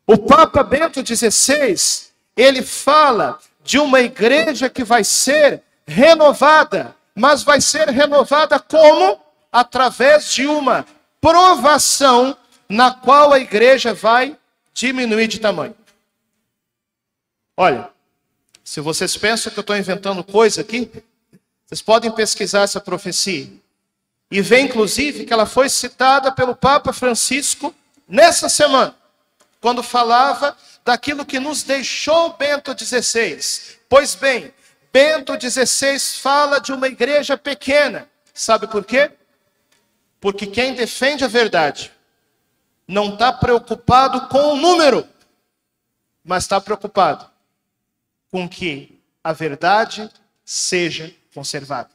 O Papa Bento XVI, ele fala de uma igreja que vai ser renovada, mas vai ser renovada como? Através de uma provação na qual a igreja vai diminuir de tamanho. Olha, se vocês pensam que eu estou inventando coisa aqui, vocês podem pesquisar essa profecia. E ver, inclusive, que ela foi citada pelo Papa Francisco nessa semana, quando falava daquilo que nos deixou Bento XVI. Pois bem, Bento XVI fala de uma igreja pequena. Sabe por quê? Porque quem defende a verdade não está preocupado com o número, mas está preocupado com que a verdade seja conservada.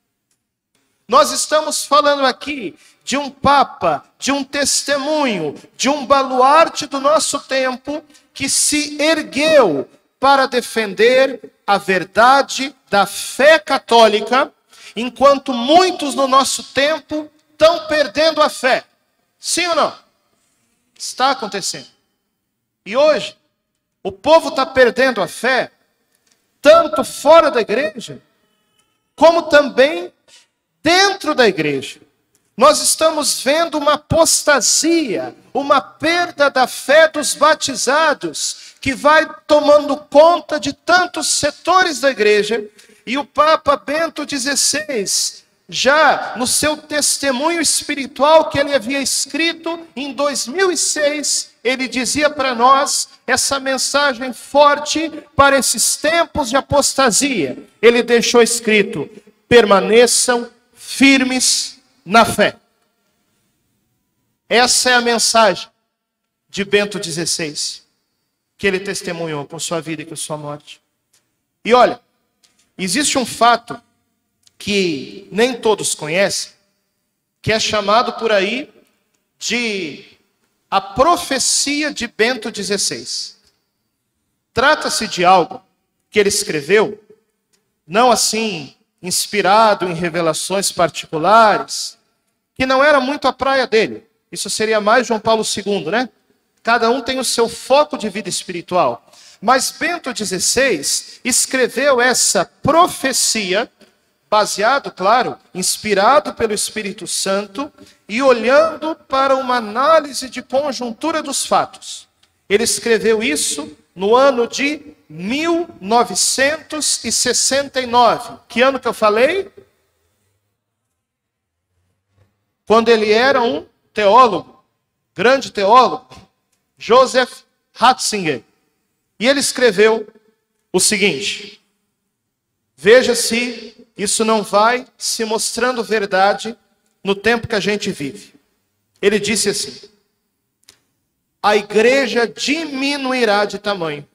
Nós estamos falando aqui de um Papa, de um testemunho, de um baluarte do nosso tempo que se ergueu para defender a verdade da fé católica, enquanto muitos no nosso tempo estão perdendo a fé. Sim ou não? Está acontecendo. E hoje, o povo está perdendo a fé, tanto fora da igreja, como também dentro da igreja. Nós estamos vendo uma apostasia, uma perda da fé dos batizados, que vai tomando conta de tantos setores da igreja. E o Papa Bento XVI, já no seu testemunho espiritual que ele havia escrito em 2006, ele dizia para nós essa mensagem forte para esses tempos de apostasia. Ele deixou escrito: permaneçam firmes na fé. Essa é a mensagem de Bento XVI, que ele testemunhou com sua vida e com sua morte. E olha, existe um fato que nem todos conhecem, que é chamado por aí de a profecia de Bento XVI. Trata-se de algo que ele escreveu, não assim inspirado em revelações particulares, que não era muito a praia dele. Isso seria mais João Paulo II, né? Cada um tem o seu foco de vida espiritual. Mas Bento XVI escreveu essa profecia, baseado, claro, inspirado pelo Espírito Santo e olhando para uma análise de conjuntura dos fatos. Ele escreveu isso no ano de 1969. Que ano que eu falei? Quando ele era um teólogo, grande teólogo, Joseph Ratzinger. E ele escreveu o seguinte: veja se isso não vai se mostrando verdade no tempo que a gente vive. Ele disse assim: a igreja diminuirá de tamanho,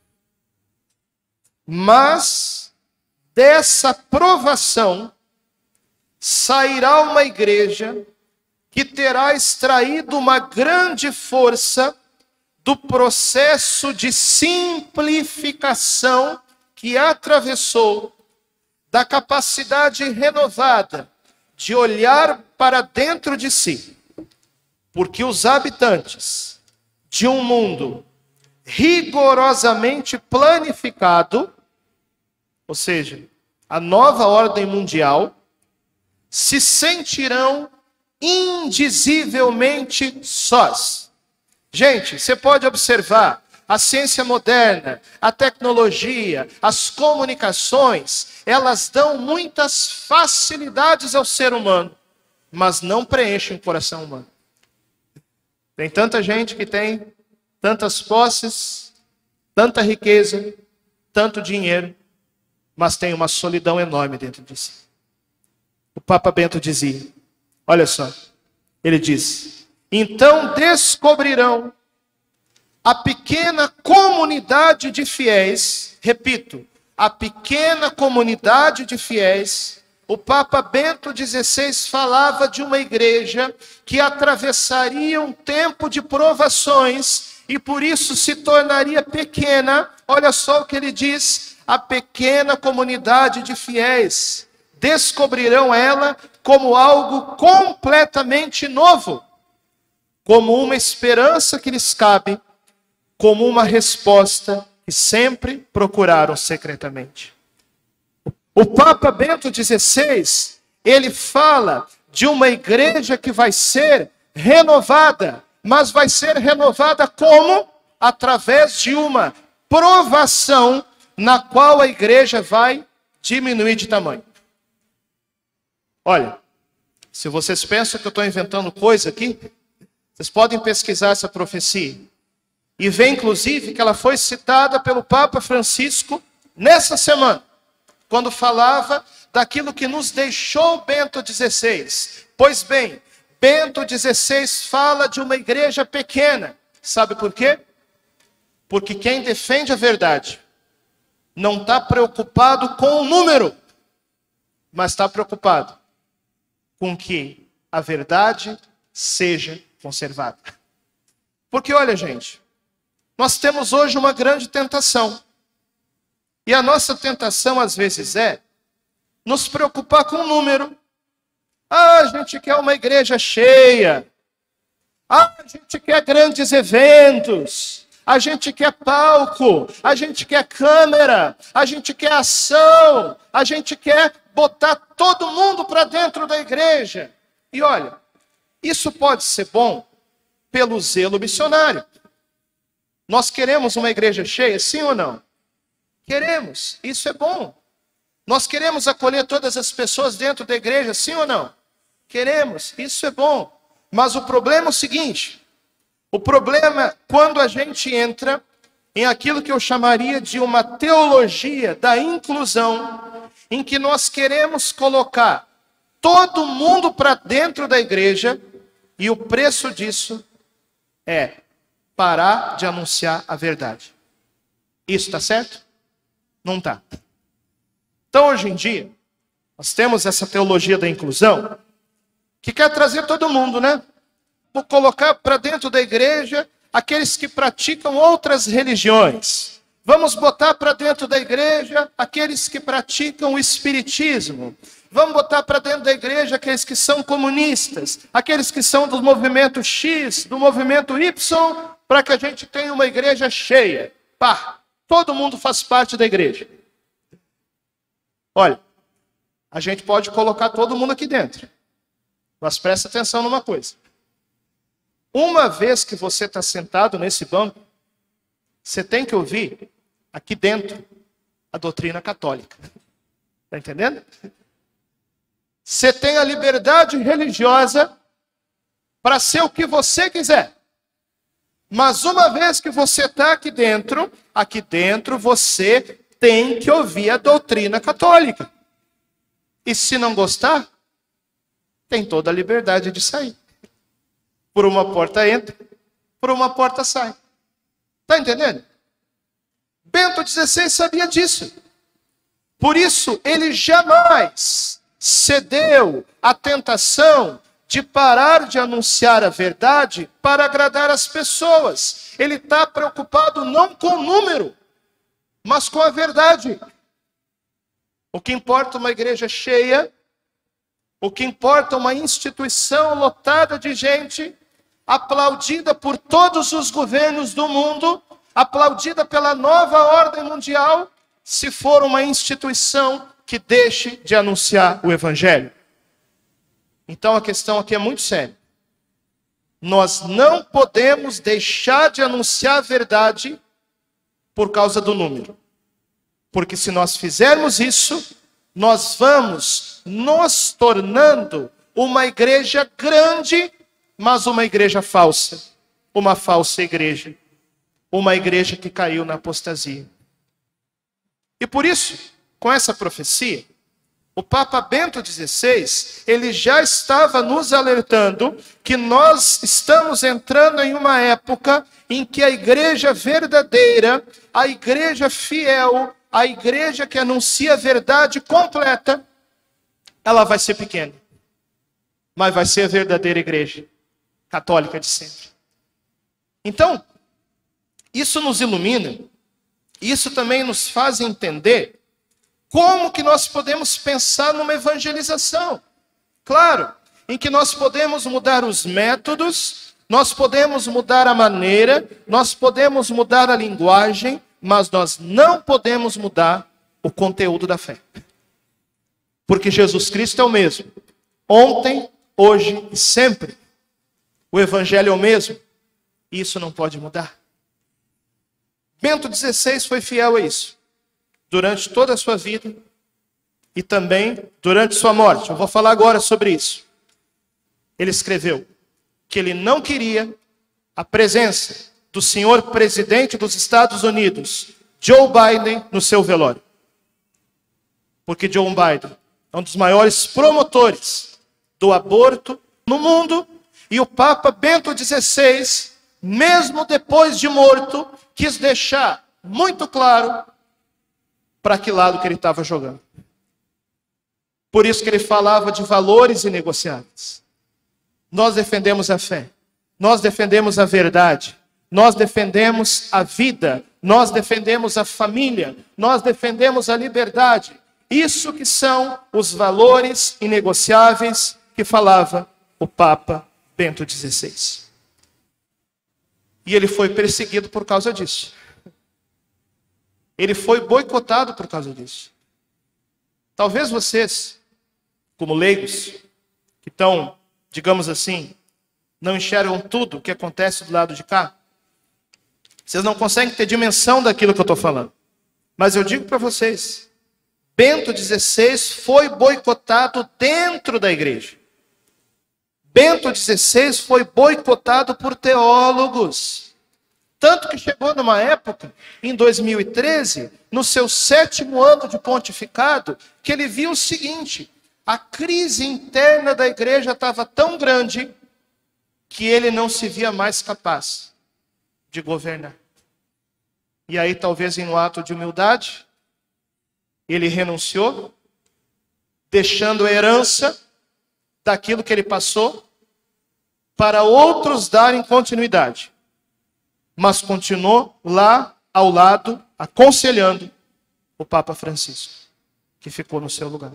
mas dessa provação sairá uma igreja que terá extraído uma grande força do processo de simplificação que atravessou, da capacidade renovada de olhar para dentro de si. Porque os habitantes de um mundo rigorosamente planificado, ou seja, a nova ordem mundial, se sentirão indizivelmente sós. Gente, você pode observar a ciência moderna, a tecnologia, as comunicações, elas dão muitas facilidades ao ser humano, mas não preenchem o coração humano. Tem tanta gente que tem tantas posses, tanta riqueza, tanto dinheiro, mas tem uma solidão enorme dentro de si. O Papa Bento dizia, olha só, ele diz: então descobrirão a pequena comunidade de fiéis, repito, a pequena comunidade de fiéis. O Papa Bento XVI falava de uma igreja que atravessaria um tempo de provações e por isso se tornaria pequena. Olha só o que ele diz: a pequena comunidade de fiéis descobrirão ela como algo completamente novo, como uma esperança que lhes cabe, como uma resposta que sempre procuraram secretamente. O Papa Bento XVI, ele fala de uma igreja que vai ser renovada, mas vai ser renovada como? Através de uma provação na qual a igreja vai diminuir de tamanho. Olha, se vocês pensam que eu estou inventando coisa aqui, vocês podem pesquisar essa profecia. E ver, inclusive, que ela foi citada pelo Papa Francisco nessa semana, quando falava daquilo que nos deixou Bento XVI. Pois bem, Bento XVI fala de uma igreja pequena. Sabe por quê? Porque quem defende a verdade não está preocupado com o número, mas está preocupado com que a verdade seja conservada. Porque olha, gente, nós temos hoje uma grande tentação. E a nossa tentação, às vezes, é nos preocupar com o número. Ah, a gente quer uma igreja cheia. Ah, a gente quer grandes eventos. A gente quer palco. A gente quer câmera. A gente quer ação. A gente quer botar todo mundo para dentro da igreja. E olha, isso pode ser bom pelo zelo missionário. Nós queremos uma igreja cheia, sim ou não? Queremos, isso é bom. Nós queremos acolher todas as pessoas dentro da igreja, sim ou não? Queremos, isso é bom. Mas o problema é o seguinte: o problema é quando a gente entra em aquilo que eu chamaria de uma teologia da inclusão, em que nós queremos colocar todo mundo para dentro da igreja, e o preço disso é parar de anunciar a verdade. Isso está certo? Não está. Então, hoje em dia, nós temos essa teologia da inclusão, que quer trazer todo mundo, né? Vou colocar para dentro da igreja aqueles que praticam outras religiões. Vamos botar para dentro da igreja aqueles que praticam o espiritismo. Vamos botar para dentro da igreja aqueles que são comunistas, aqueles que são do movimento X, do movimento Y, para que a gente tenha uma igreja cheia. Pá, todo mundo faz parte da igreja. Olha, a gente pode colocar todo mundo aqui dentro. Mas presta atenção numa coisa. Uma vez que você está sentado nesse banco, você tem que ouvir aqui dentro a doutrina católica. Está entendendo? Você tem a liberdade religiosa para ser o que você quiser. Mas uma vez que você está aqui dentro você tem que ouvir a doutrina católica. E se não gostar, tem toda a liberdade de sair. Por uma porta entra, por uma porta sai. Está entendendo? Bento XVI sabia disso. Por isso, ele jamais cedeu à tentação de parar de anunciar a verdade para agradar as pessoas. Ele está preocupado não com o número, mas com a verdade. O que importa uma igreja cheia, o que importa uma instituição lotada de gente, aplaudida por todos os governos do mundo, aplaudida pela nova ordem mundial, se for uma instituição que deixe de anunciar o evangelho. Então a questão aqui é muito séria. Nós não podemos deixar de anunciar a verdade por causa do número. Porque se nós fizermos isso, nós vamos nos tornando uma igreja grande, mas uma igreja falsa. Uma falsa igreja. Uma igreja que caiu na apostasia. E por isso, com essa profecia, o Papa Bento XVI, ele já estava nos alertando que nós estamos entrando em uma época em que a igreja verdadeira, a igreja fiel, a igreja que anuncia a verdade completa, ela vai ser pequena. Mas vai ser a verdadeira igreja católica de sempre. Então, isso nos ilumina, isso também nos faz entender como que nós podemos pensar numa evangelização. Claro, em que nós podemos mudar os métodos, Nós podemos mudar a maneira, nós podemos mudar a linguagem, mas nós não podemos mudar o conteúdo da fé. Porque Jesus Cristo é o mesmo, ontem, hoje e sempre. O Evangelho é o mesmo, e isso não pode mudar. Bento XVI foi fiel a isso, durante toda a sua vida e também durante sua morte. Eu vou falar agora sobre isso. Ele escreveu que ele não queria a presença do senhor presidente dos Estados Unidos, Joe Biden, no seu velório. Porque Joe Biden é um dos maiores promotores do aborto no mundo, e o Papa Bento XVI, mesmo depois de morto, quis deixar muito claro para que lado que ele estava jogando. Por isso que ele falava de valores inegociáveis. Nós defendemos a fé, nós defendemos a verdade, nós defendemos a vida, nós defendemos a família, nós defendemos a liberdade. Isso que são os valores inegociáveis que falava o Papa Bento XVI. E ele foi perseguido por causa disso. Ele foi boicotado por causa disso. Talvez vocês, como leigos, que estão, digamos assim, não enxergam tudo o que acontece do lado de cá, vocês não conseguem ter dimensão daquilo que eu estou falando. Mas eu digo para vocês, Bento XVI foi boicotado dentro da igreja. Bento XVI foi boicotado por teólogos. Tanto que chegou numa época, em 2013, no seu 7º ano de pontificado, que ele viu o seguinte: a crise interna da igreja estava tão grande que ele não se via mais capaz de governar. E aí, talvez em um ato de humildade, ele renunciou, deixando a herança daquilo que ele passou para outros darem continuidade. Mas continuou lá ao lado, aconselhando o Papa Francisco, que ficou no seu lugar.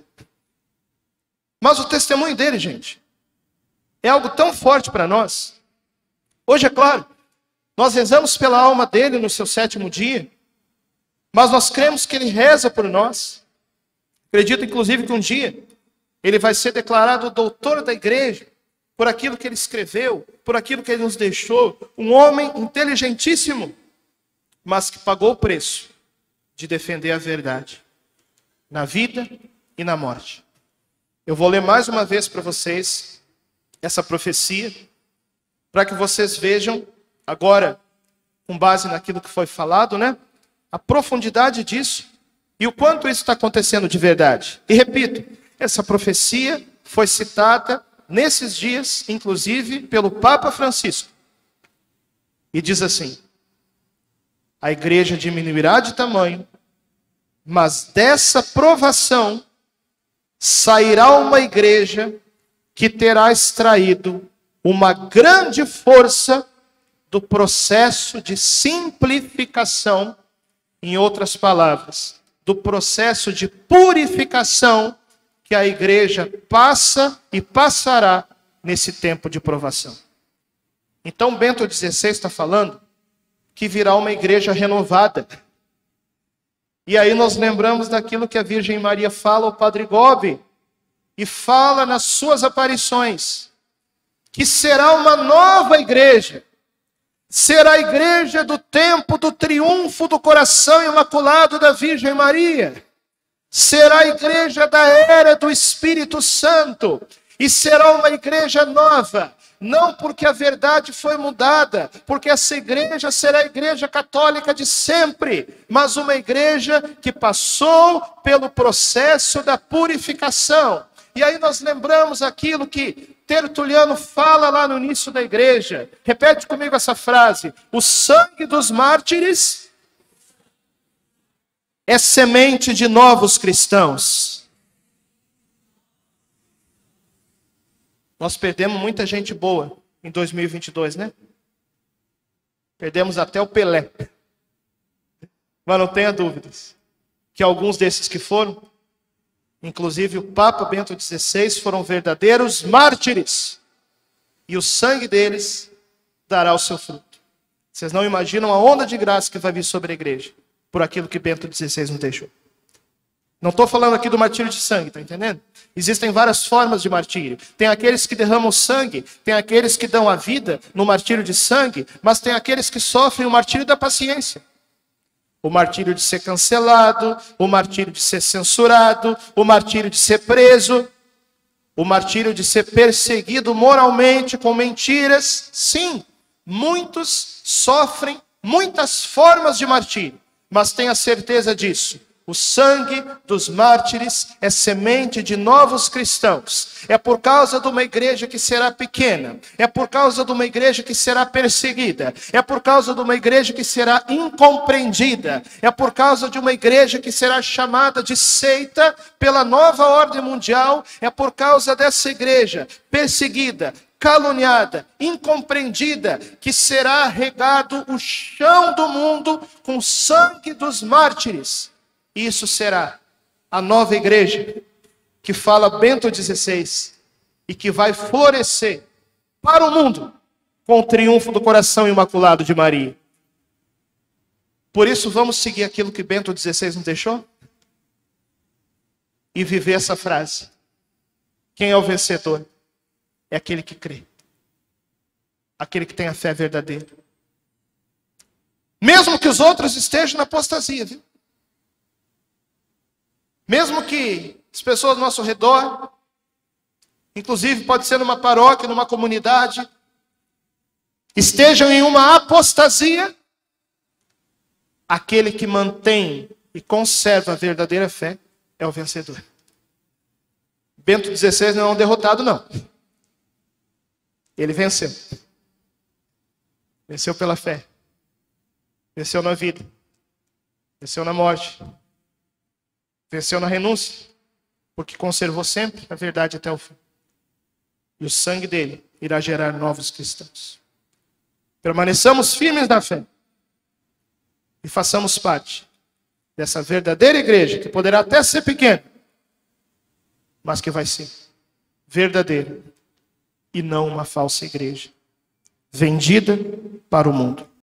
Mas o testemunho dele, gente, é algo tão forte para nós. Hoje, é claro, nós rezamos pela alma dele no seu 7º dia, mas nós cremos que ele reza por nós. Acredito, inclusive, que um dia ele vai ser declarado doutor da igreja, por aquilo que ele escreveu, por aquilo que ele nos deixou. Um homem inteligentíssimo, mas que pagou o preço de defender a verdade, na vida e na morte. Eu vou ler mais uma vez para vocês essa profecia, para que vocês vejam, agora, com base naquilo que foi falado, né? A profundidade disso e o quanto isso está acontecendo de verdade. E repito, essa profecia foi citada nesses dias, inclusive, pelo Papa Francisco. E diz assim: a igreja diminuirá de tamanho, mas dessa provação sairá uma igreja que terá extraído uma grande força do processo de simplificação, em outras palavras, do processo de purificação que a igreja passa e passará nesse tempo de provação. Então Bento XVI está falando que virá uma igreja renovada. E aí nós lembramos daquilo que a Virgem Maria fala ao Padre Gobi, e fala nas suas aparições, que será uma nova igreja. Será a igreja do tempo do triunfo do coração imaculado da Virgem Maria. Será a igreja da era do Espírito Santo. E será uma igreja nova. Não porque a verdade foi mudada, porque essa igreja será a igreja católica de sempre, mas uma igreja que passou pelo processo da purificação. E aí nós lembramos aquilo que Tertuliano fala lá no início da igreja. Repete comigo essa frase: o sangue dos mártires é semente de novos cristãos. Nós perdemos muita gente boa em 2022, né? Perdemos até o Pelé. Mas não tenha dúvidas que alguns desses que foram, inclusive o Papa Bento XVI, foram verdadeiros mártires. E o sangue deles dará o seu fruto. Vocês não imaginam a onda de graça que vai vir sobre a igreja por aquilo que Bento XVI nos deixou. Não estou falando aqui do martírio de sangue, está entendendo? Existem várias formas de martírio. Tem aqueles que derramam sangue, tem aqueles que dão a vida no martírio de sangue, mas tem aqueles que sofrem o martírio da paciência. O martírio de ser cancelado, o martírio de ser censurado, o martírio de ser preso, o martírio de ser perseguido moralmente com mentiras. Sim, muitos sofrem muitas formas de martírio, mas tenha certeza disso. O sangue dos mártires é semente de novos cristãos. É por causa de uma igreja que será pequena. É por causa de uma igreja que será perseguida. É por causa de uma igreja que será incompreendida. É por causa de uma igreja que será chamada de seita pela nova ordem mundial. É por causa dessa igreja perseguida, caluniada, incompreendida, que será regado o chão do mundo com o sangue dos mártires. Isso será a nova igreja que fala Bento XVI e que vai florescer para o mundo com o triunfo do coração imaculado de Maria. Por isso vamos seguir aquilo que Bento XVI nos deixou e viver essa frase. Quem é o vencedor? É aquele que crê. Aquele que tem a fé verdadeira. Mesmo que os outros estejam na apostasia, viu? Mesmo que as pessoas ao nosso redor, inclusive pode ser numa paróquia, numa comunidade, estejam em uma apostasia, aquele que mantém e conserva a verdadeira fé é o vencedor. Bento XVI não é um derrotado, não. Ele venceu. Venceu pela fé. Venceu na vida. Venceu na morte. Venceu na renúncia, porque conservou sempre a verdade até o fim. E o sangue dele irá gerar novos cristãos. Permaneçamos firmes na fé e façamos parte dessa verdadeira igreja, que poderá até ser pequena, mas que vai ser verdadeira e não uma falsa igreja, vendida para o mundo.